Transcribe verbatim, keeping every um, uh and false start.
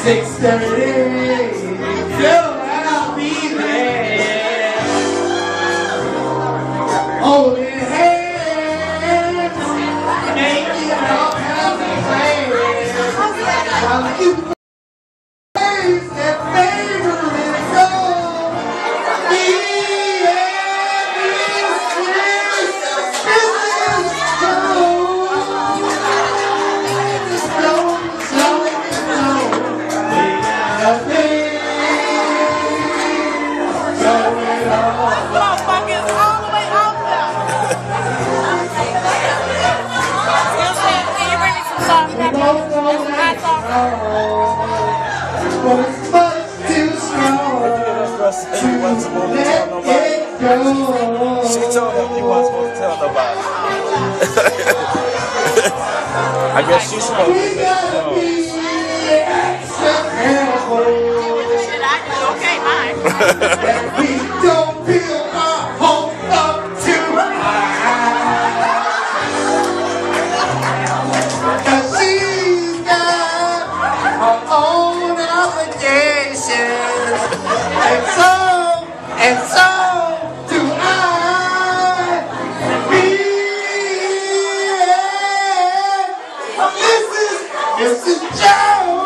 six thirty, girl, I'll be there. Holding hands, making all kinds of plans. While you face that favorite song, me and this business goes. It's slow, slow, slow. We got a thing going on. This motherfucker is all the way out there. Can you bring me some sauce? We both know that it's wrong, but it's much too strong He wasn't supposed to tell to nobody. let it go. She told him he wasn't supposed to tell nobody. I guess she's supposed to We be gotta so. be extra careful Shit, I do. Okay, mine. that we don't build our hopes up too high. 'Cause she's got her own obligations, and so, and so do I. Me, Missus Missus Jones.